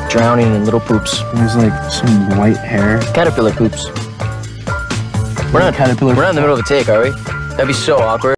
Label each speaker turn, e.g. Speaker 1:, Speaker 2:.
Speaker 1: drowning in little poops.
Speaker 2: There's like some white hair.
Speaker 1: Caterpillar poops. We're not in the middle of a take, are we? That'd be so awkward.